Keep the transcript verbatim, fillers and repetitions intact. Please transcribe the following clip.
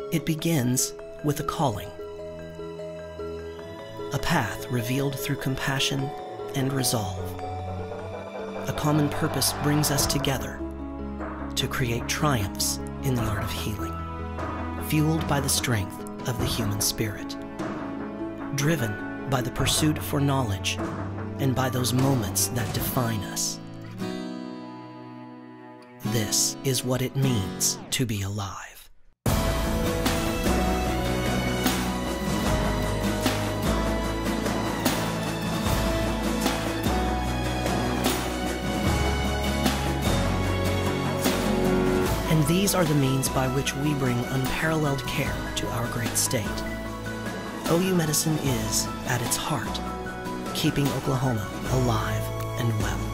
It begins with a calling, a path revealed through compassion and resolve. A common purpose brings us together to create triumphs in the art of healing, fueled by the strength of the human spirit, driven by the pursuit for knowledge and by those moments that define us. This is what it means to be alive. And these are the means by which we bring unparalleled care to our great state. O U Medicine is, at its heart, keeping Oklahoma alive and well.